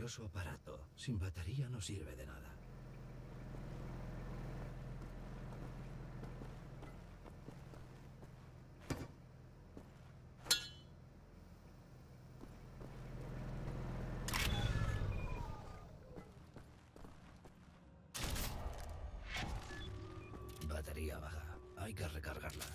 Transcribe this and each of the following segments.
misterioso aparato. Sin batería no sirve de nada. Batería baja. Hay que recargarla.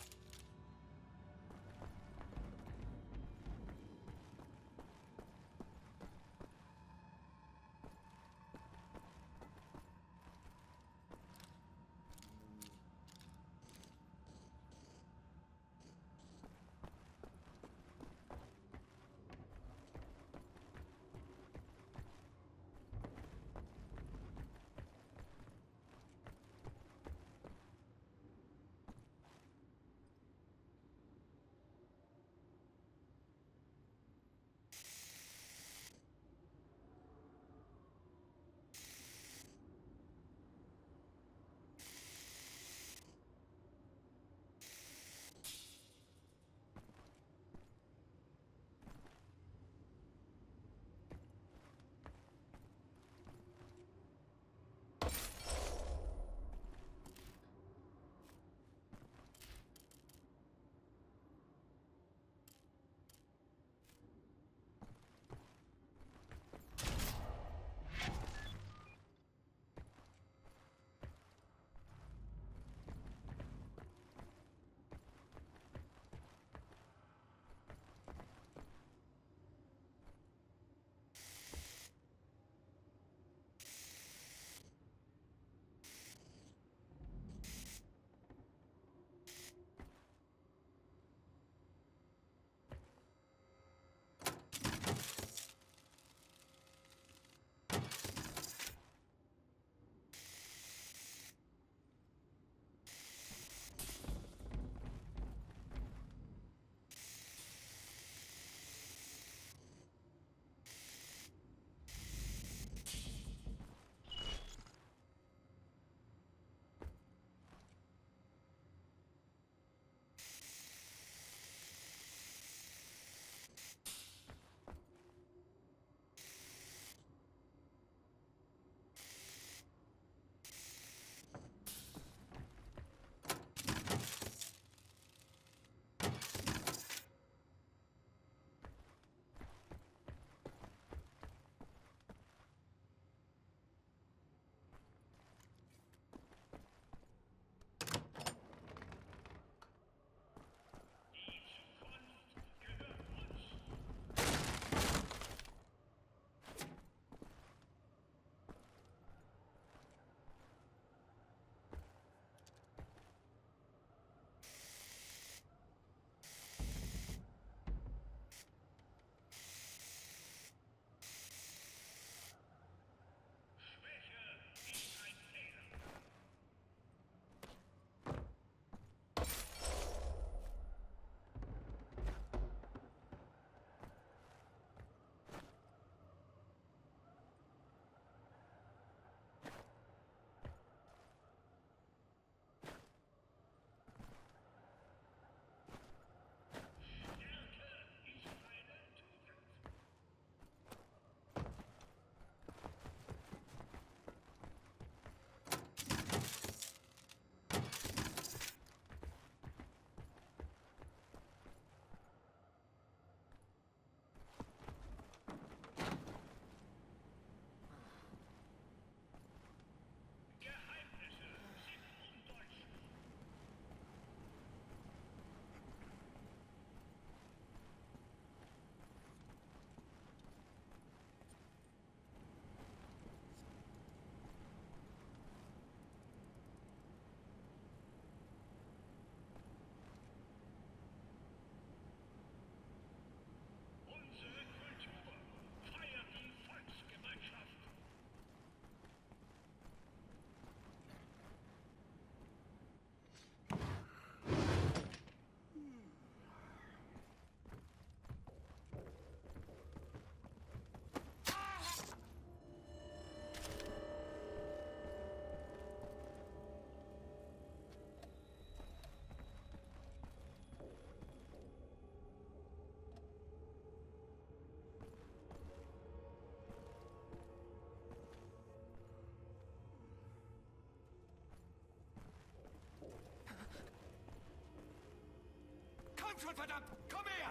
Komm schon, verdammt! Komm her!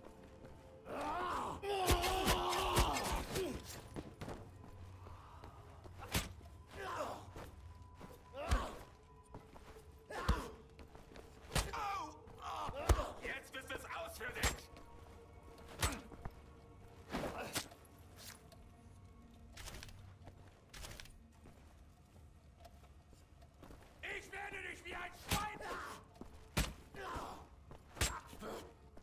Jetzt ist es aus für dich! Ich werde dich wie ein Schwein!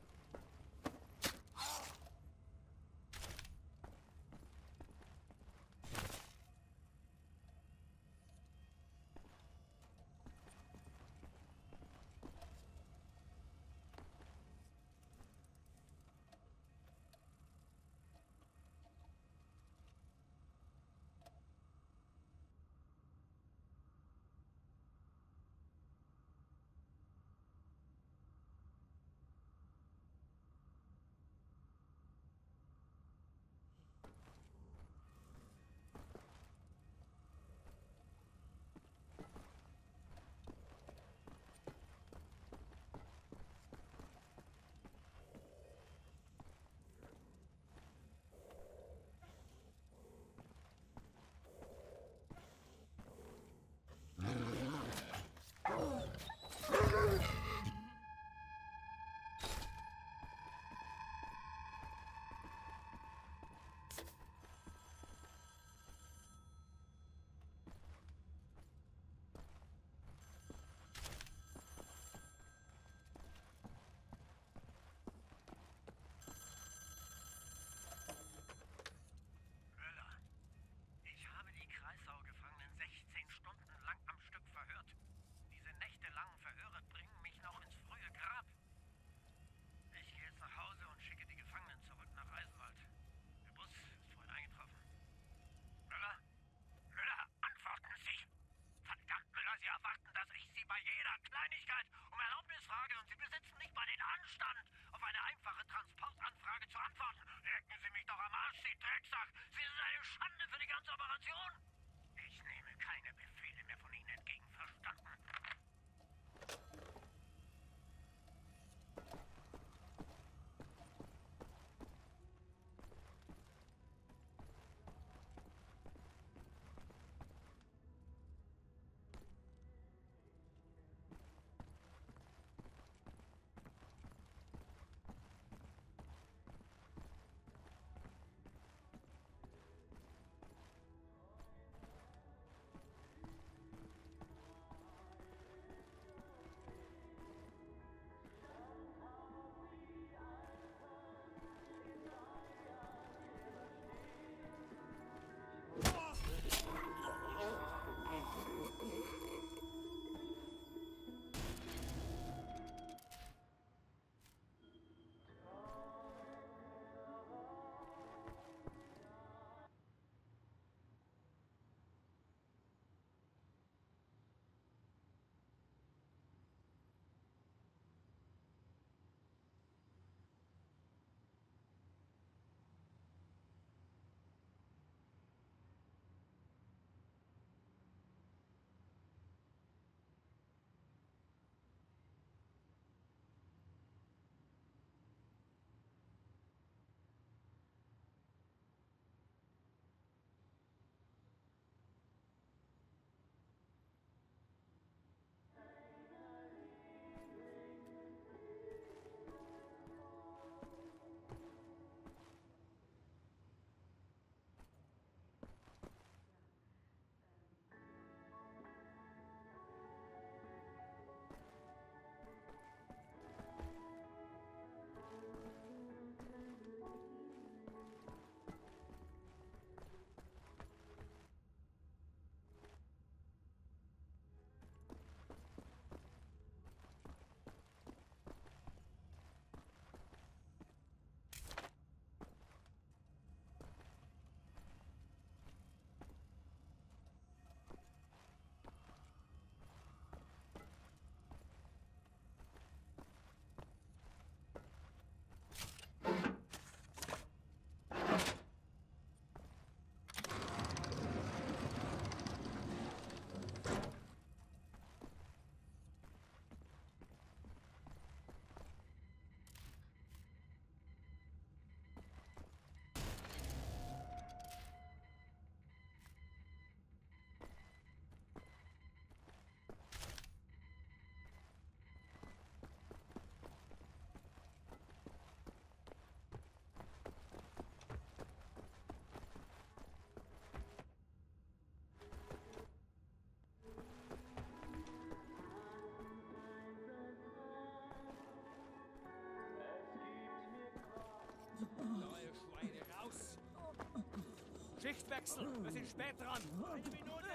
Schichtwechsel. Wir sind spät dran. Eine Minute.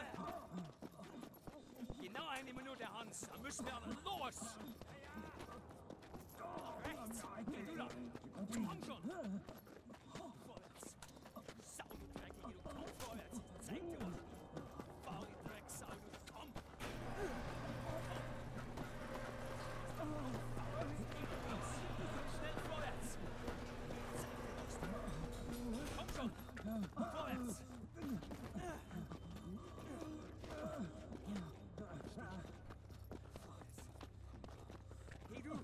Genau eine Minute, Hans. Dann müssen wir aber los. Rechts. Geh du da. Komm schon. Vorwärts. Sau, du Dreckige. Du komm vorwärts. Zeig dir was. Bau die Drecksau. Du komm. Schnell vorwärts. Komm schon. Vorwärts. Hey du.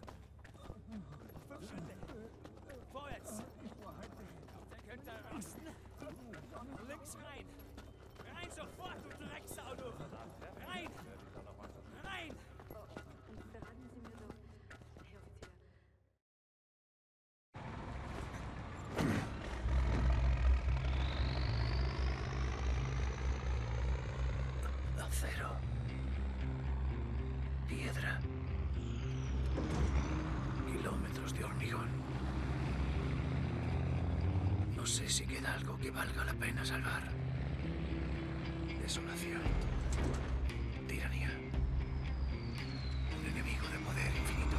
5 Schritte. Vorwärts. Der könnte rasten. Links rein. Rein sofort, du Drecksauto. Rein. Rein. Verraten Sie mir doch, Herr Offizier, Acero. Piedra. Kilómetros de hormigón. No sé si queda algo que valga la pena salvar. Desolación. Tiranía. Un enemigo de poder infinito.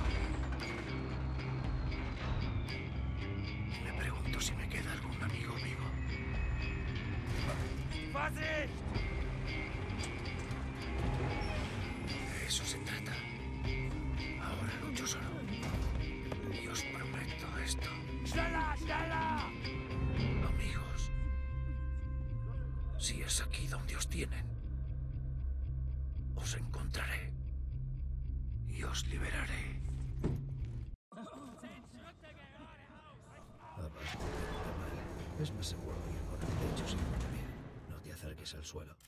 Me pregunto si me queda algún amigo vivo. Vorsicht! De eso se trata. Ahora lucho solo. Y os prometo esto. Schneller, schneller! Amigos, si es aquí donde os tienen, os encontraré y os liberaré. Es más seguro ir con el pecho siempre bien. No te acerques al suelo.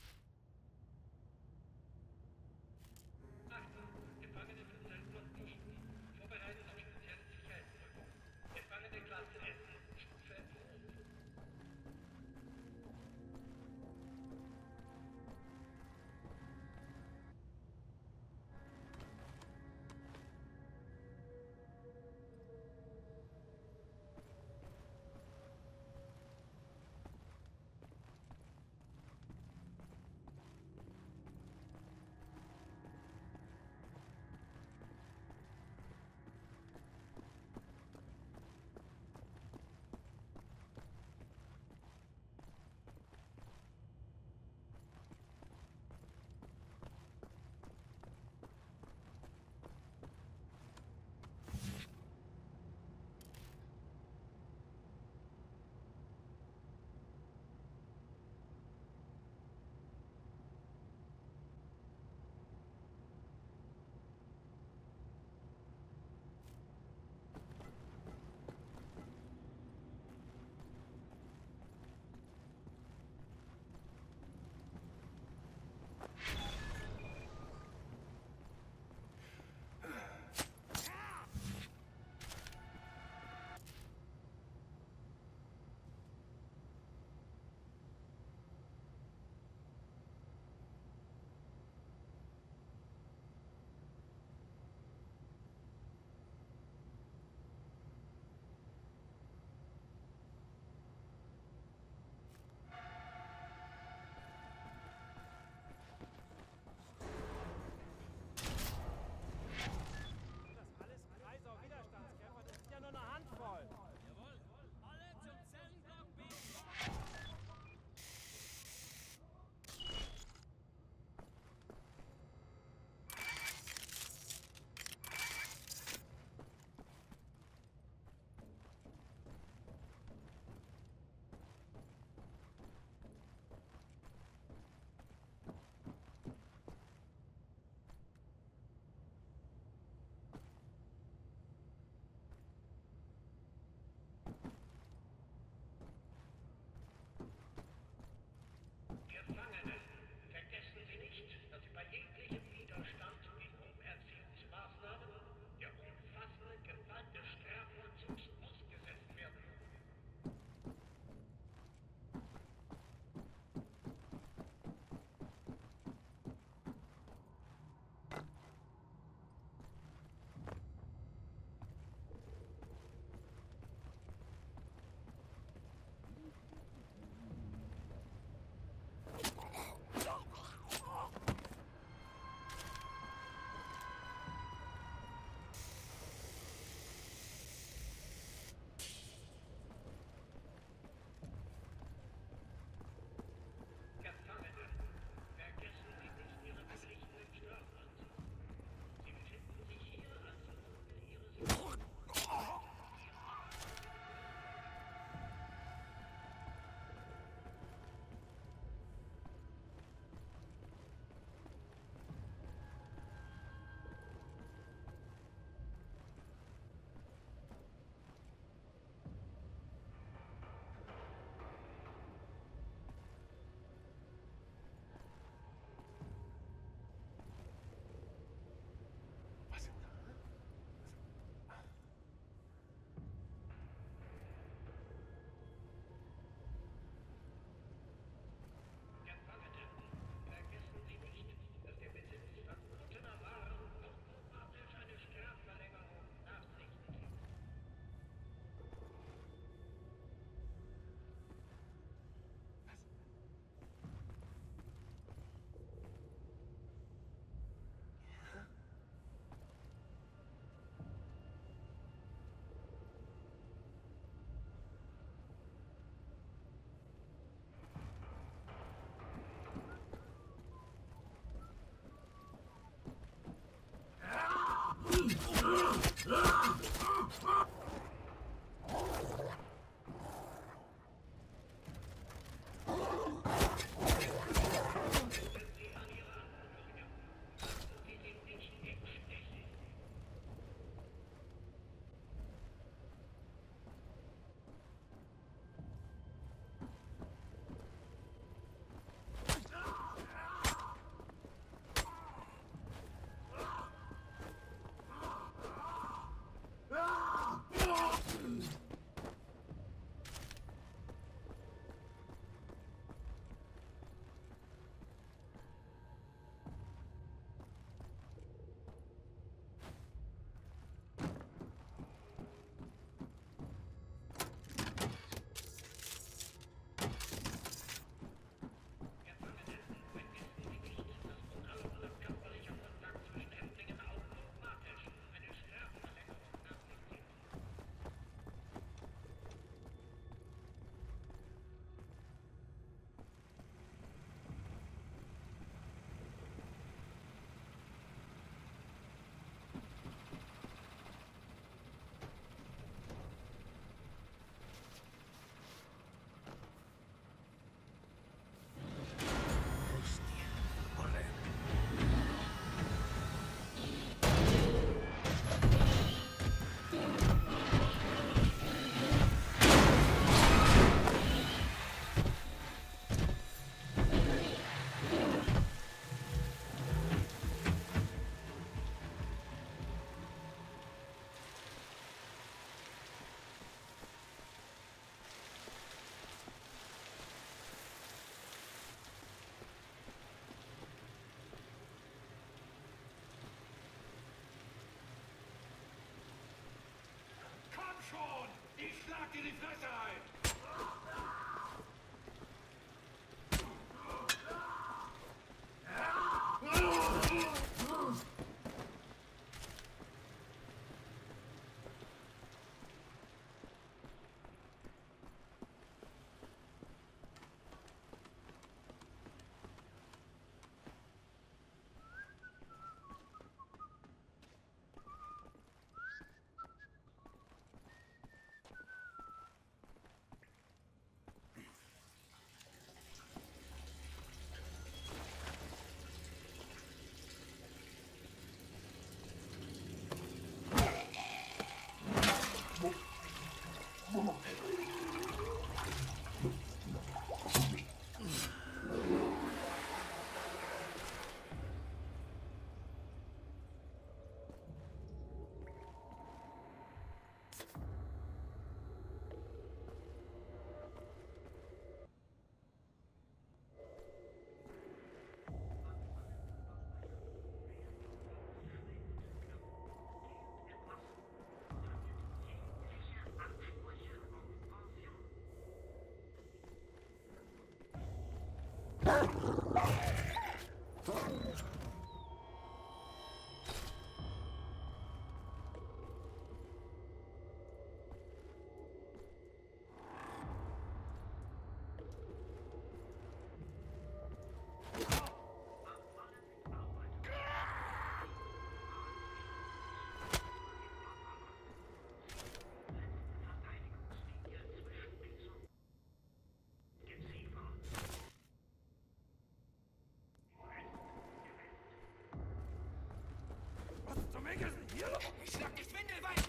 Was zum Henker ist denn hier los? Ich schlag dich windelweit!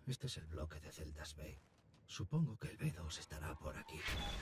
Este es el bloque de celdas B. Supongo que el B2 estará por aquí.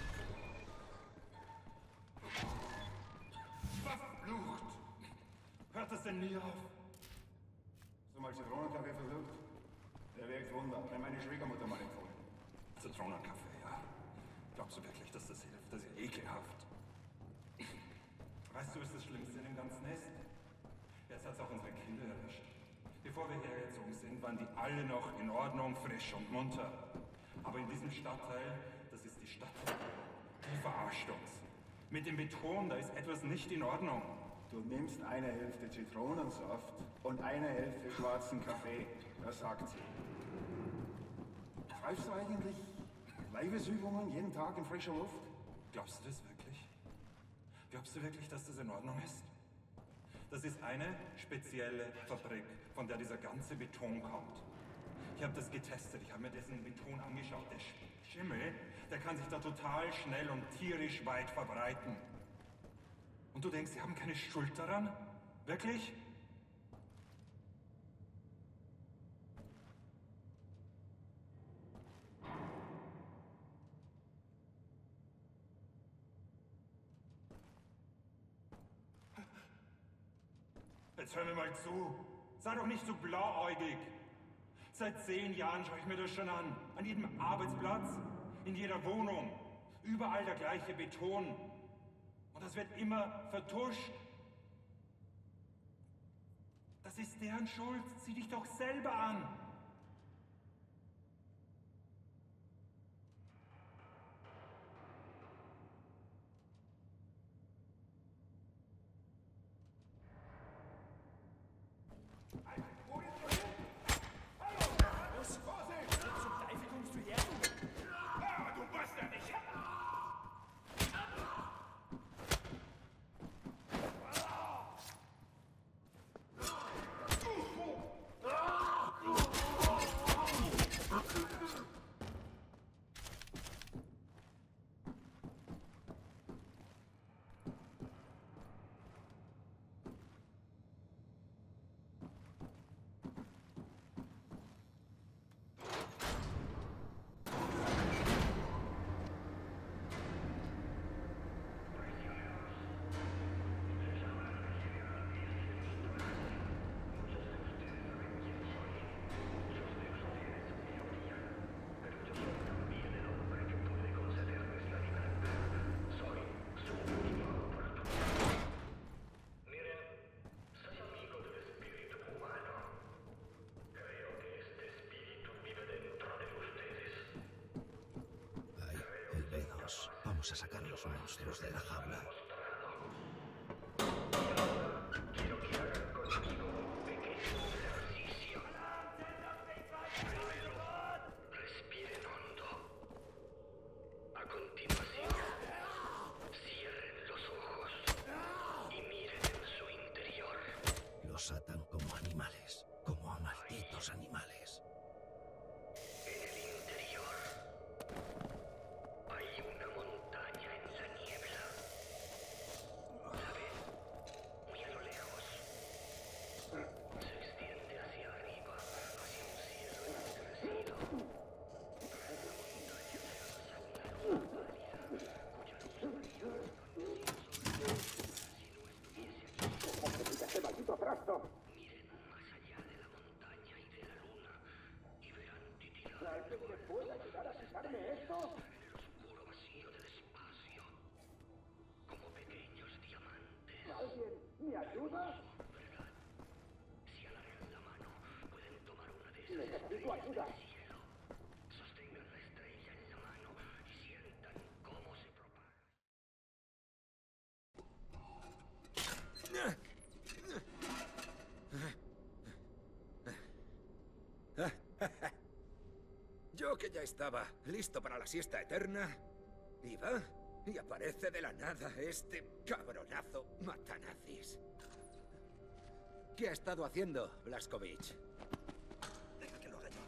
Verflucht! Hört es denn nie auf? Hast du mal Zitronenkaffee versucht? Der wirkt Wunder. Hat mir meine Schwiegermutter mal empfohlen. Zitronenkaffee, ja. Glaubst du wirklich, dass das hilft? Das ist ja ekelhaft. Weißt du, was das Schlimmste in dem Ganzen ist? Jetzt hat es auch unsere Kinder erwischt. Bevor wir hergezogen sind, waren die alle noch in Ordnung, frisch und munter. Aber in diesem Stadtteil, das ist die Stadtregierung, die verarscht uns. Mit dem Beton, da ist etwas nicht in Ordnung. Du nimmst eine Hälfte Zitronensaft und eine Hälfte schwarzen Kaffee. Das sagt sie. Treibst du eigentlich Leibesübungen jeden Tag in frischer Luft? Glaubst du das wirklich? Glaubst du wirklich, dass das in Ordnung ist? Das ist eine spezielle Fabrik, von der dieser ganze Beton kommt. Ich habe das getestet, ich habe mir dessen Beton angeschaut. Der Schimmel, der kann sich da total schnell und tierisch weit verbreiten. Und du denkst, sie haben keine Schuld daran? Wirklich? Jetzt hör mir mal zu. Sei doch nicht so blauäugig. Seit 10 Jahren schaue ich mir das schon an. An jedem Arbeitsplatz, in jeder Wohnung. Überall der gleiche Beton. Und das wird immer vertuscht. Das ist deren Schuld. Sieh dich doch selber an. Zum Teufel kommst du her, du? Ah, du Bastard! Ich hab... Vamos a sacar a los monstruos de la jaula. Quiero que hagan conmigo un pequeño ejercicio. Primero, respiren hondo. A continuación, cierren los ojos y miren en su interior. Los atan como animales, como a malditos animales. En el interior hay una montaña en la niebla. ¿La ven? Muy a lo lejos. Se extiende hacia arriba, hacia un cielo ennegrecido. La montaña se alza una luz pálida, cuya luz brilla resplandeciente si no estuviese aquí. Miren más allá de la montaña y de la luna y verán titilar el polvo de las estrellas en el oscuro vacío del espacio, como pequeños diamantes. ¿Alguien me ayuda? ¿Verdad? Si alargan la mano, pueden tomar una de esas estrellas del cielo. Sostengan la estrella en la mano y sientan cómo se propaga. Yo que ya estaba listo para la siesta eterna, y va y aparece de la nada este cabronazo matanazis. ¿Qué ha estado haciendo, Blazkowicz? Deja que lo haga yo.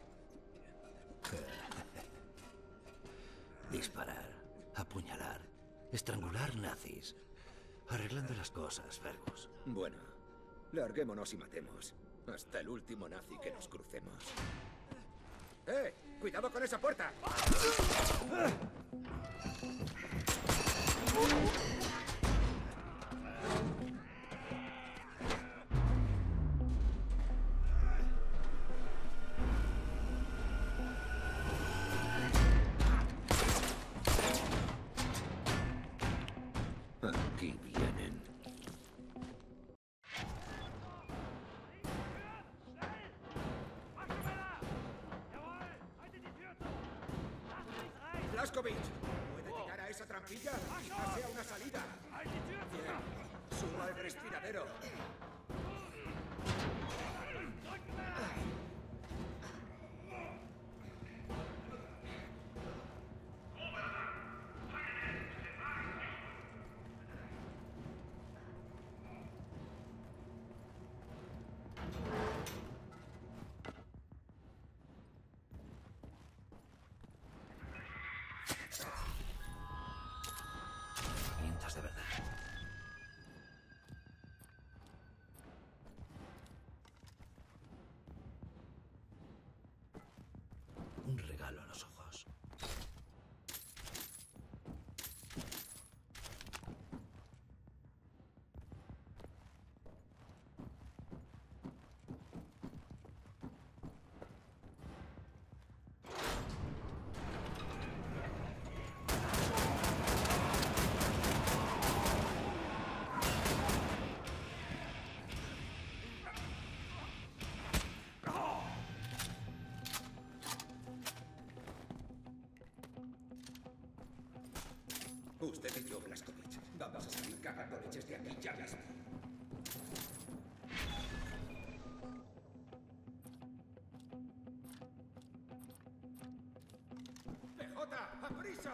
Disparar, apuñalar, estrangular nazis. Arreglando las cosas, Fergus. Bueno, larguémonos y matemos. Hasta el último nazi que nos crucemos. ¡Cuidado con esa puerta! Aquí vienen. Blaskovic, ¿puede llegar a esa trampilla? Quizás sea una salida. Bien, suba al respiradero. Mientas de verdad. Un regalo a los ojos. Usted y yo, Blaskovic, vamos a salir cagando leches de aquí ya mismo. ¡PJ, a prisa!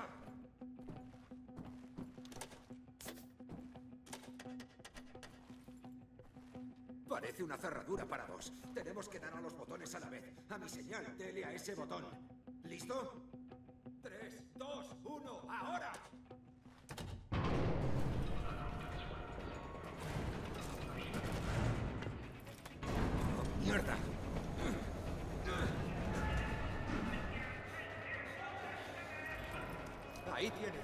Parece una cerradura para dos. Tenemos que dar a los botones a la vez. A mi señal, dele a ese botón. ¿Listo? 3, 2, 1, ¡ahora! ¡Mierda! Ahí tiene.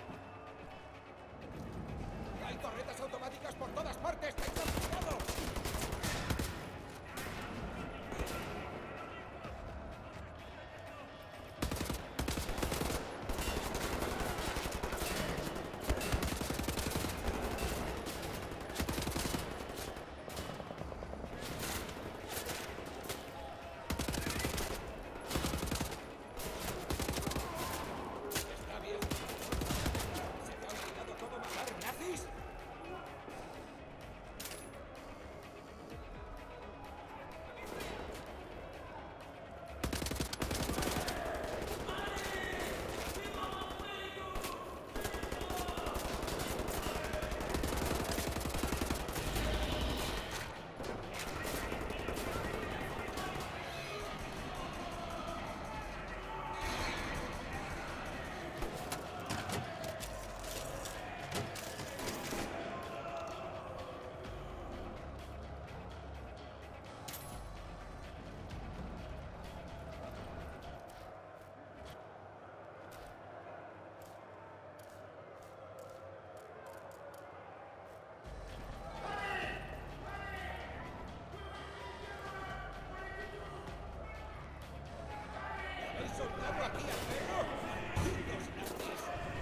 Hay torretas automáticas por todas partes. ¡Tengan cuidado! Está bien. ¿Se te ha olvidado cómo matar nazis? ¿Habéis soltado aquí al perro? ¡Los nazis!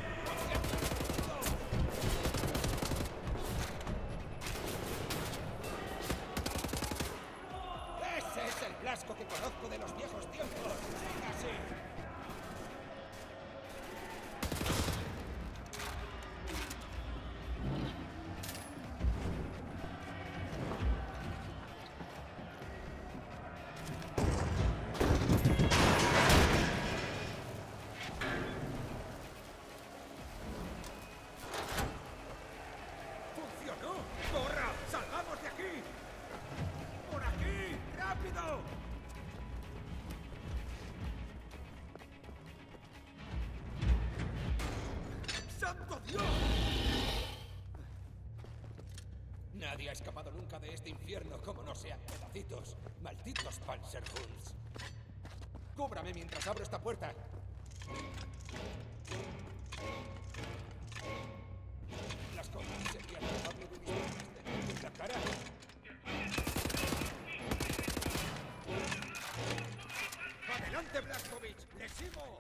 ¡Ese es el Blasco que conozco de los viejos tiempos! ¡Siga así! ¡Funcionó! ¡Corra! ¡Salgamos de aquí! ¡Por aquí! ¡Rápido! ¡Santo Dios! Nadie ha escapado nunca de este infierno como no sean pedacitos. ¡Malditos Panzerhunds! Cúbrame mientras abro esta puerta. Las cosas serían probable de dispararme en la cara. ¡Adelante, Blazkowicz! ¡Le sigo!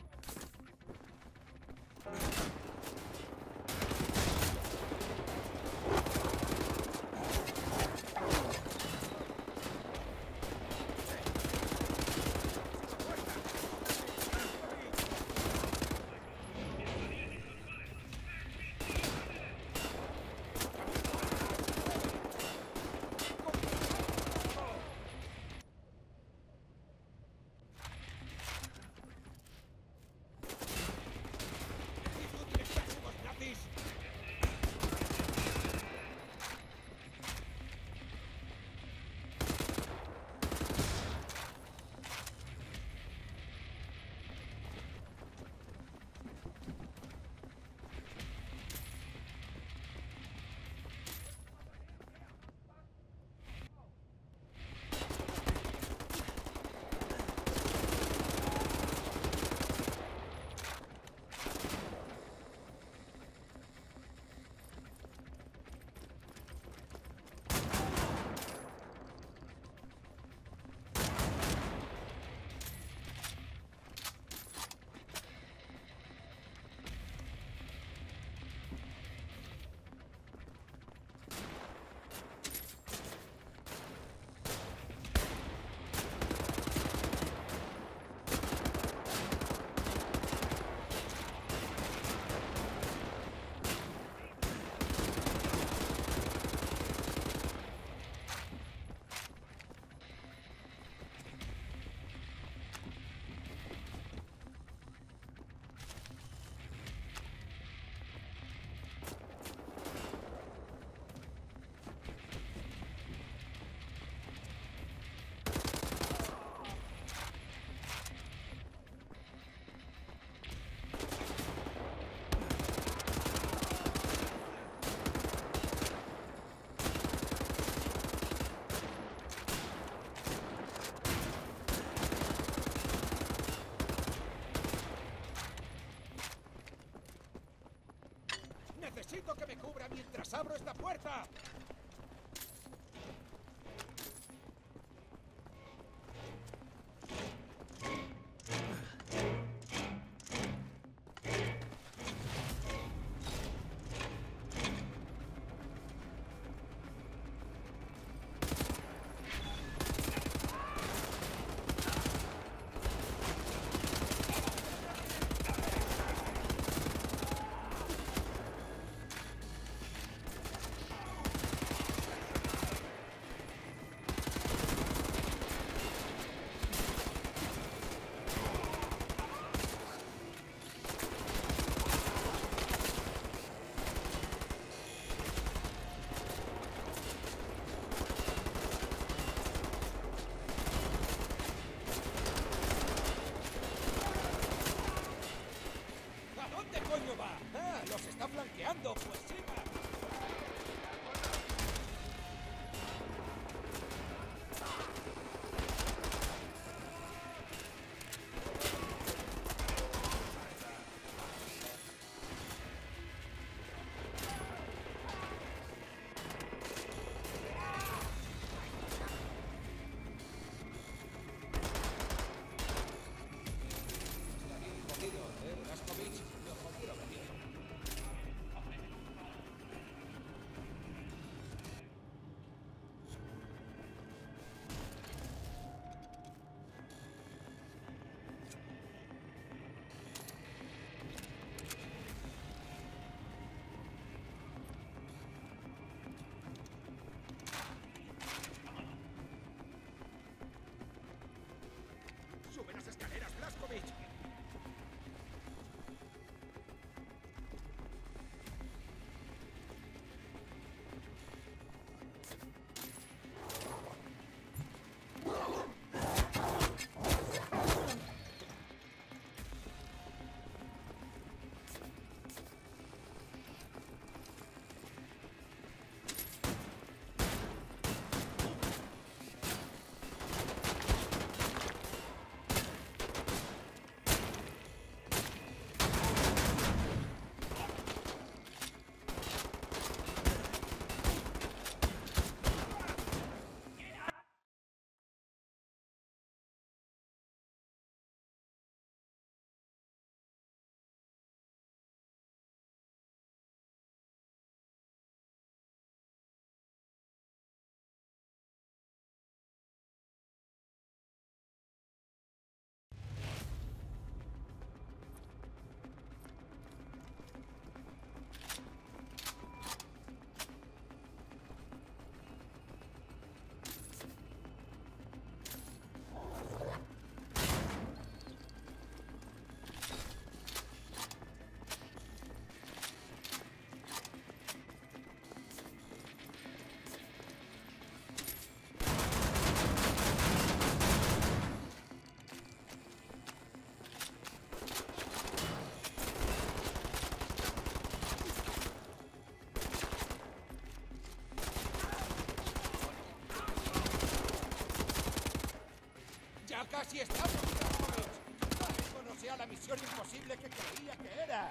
Así estamos, Blazkowicz. Tal vez no sea la misión imposible que creía que era.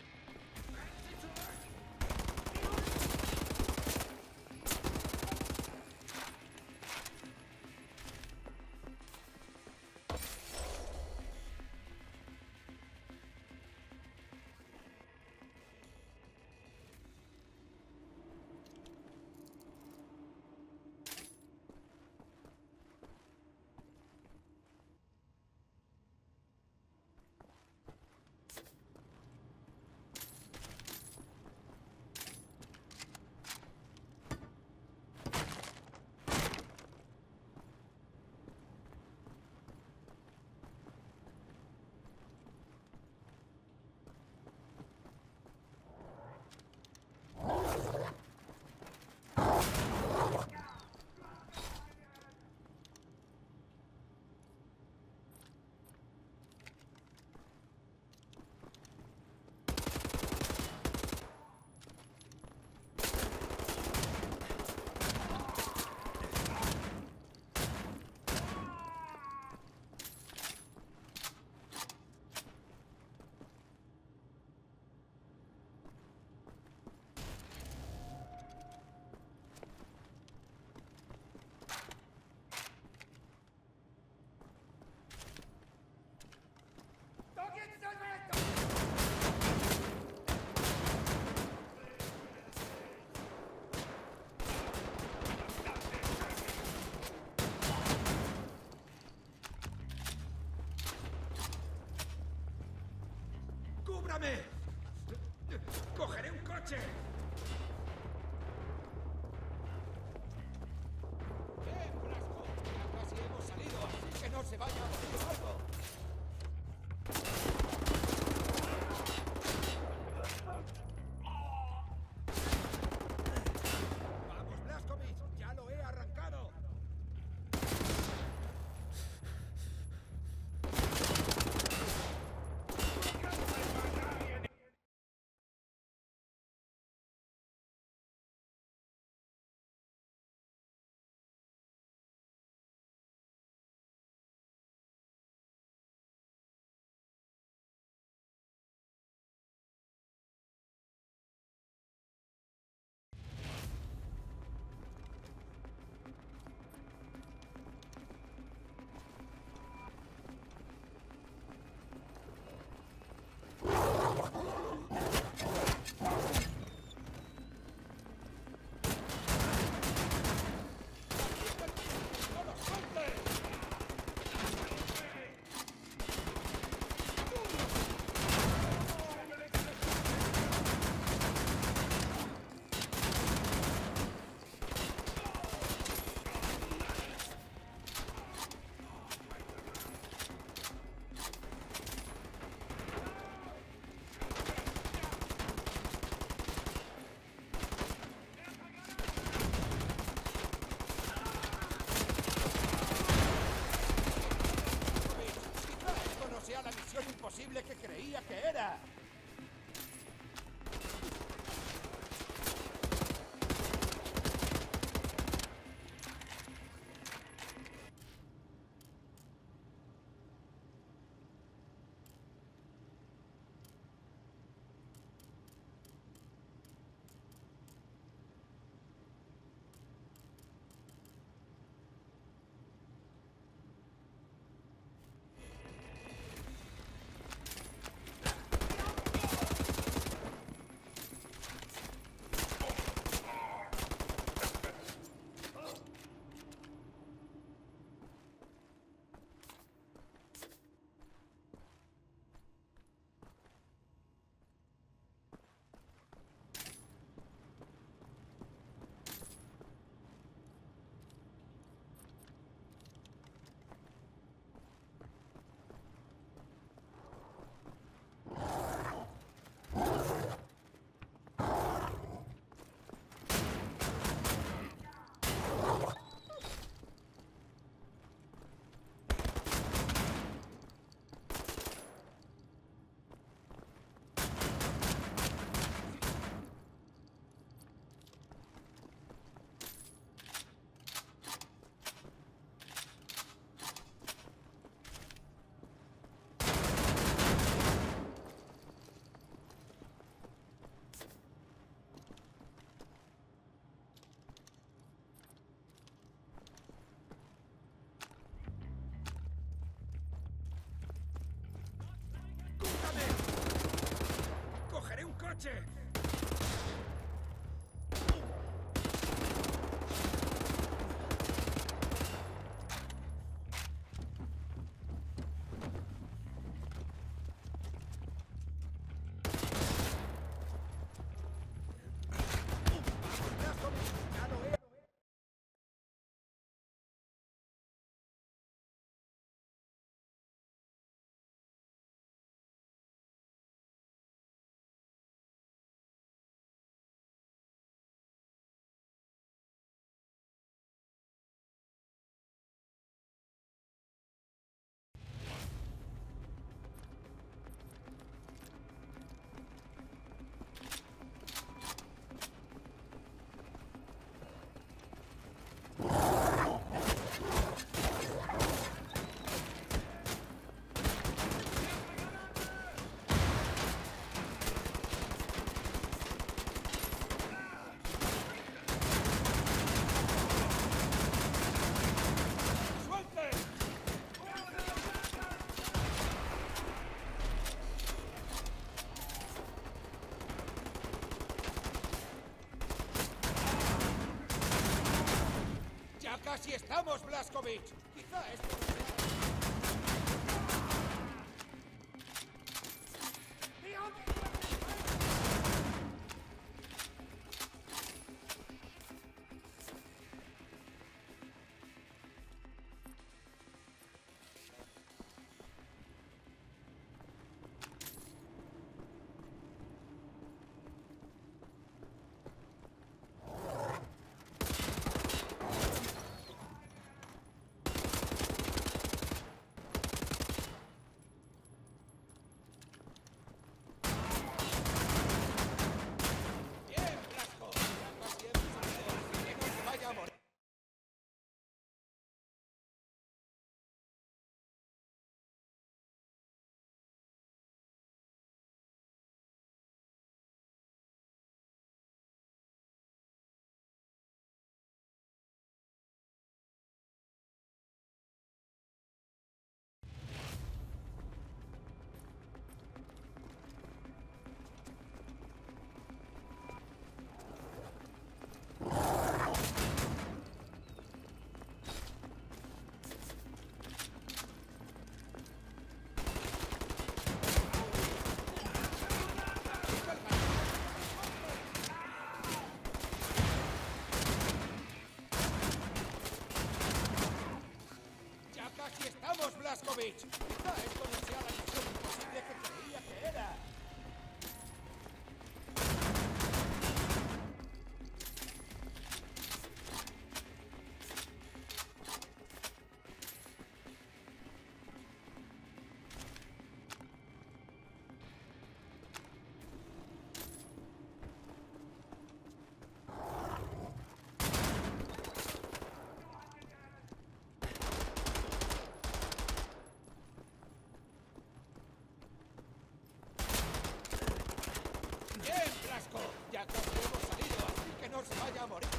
¡Cúbrame! ¡Cogeré un coche! ¡Bien, Blasco! Ya casi hemos salido, así que no se vaya a morir algo. ¡Vamos, Blazkowicz! ¡Ya lo he arrancado! Sea la misión imposible que creía que era. casi estamos, Blazkowicz. Quizá esto... Blazkowicz. Quizá esto no sea la misión imposible que creía que era. Ya casi hemos salido, así que no se vaya a morir.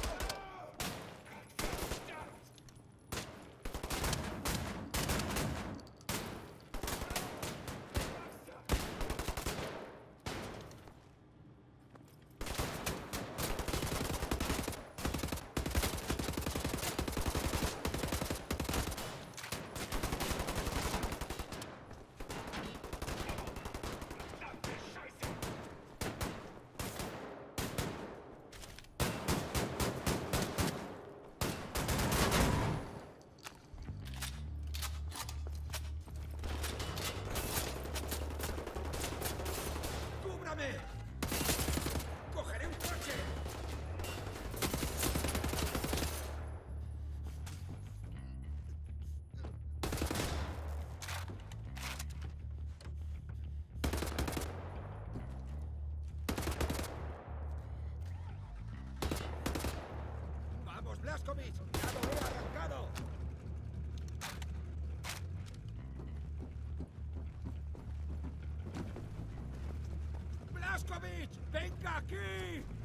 ¡Cogeré un coche! ¡Vamos, Blazkowicz! ¡Ya lo he arrancado! ¡Blazkowicz! ¡Venga aquí!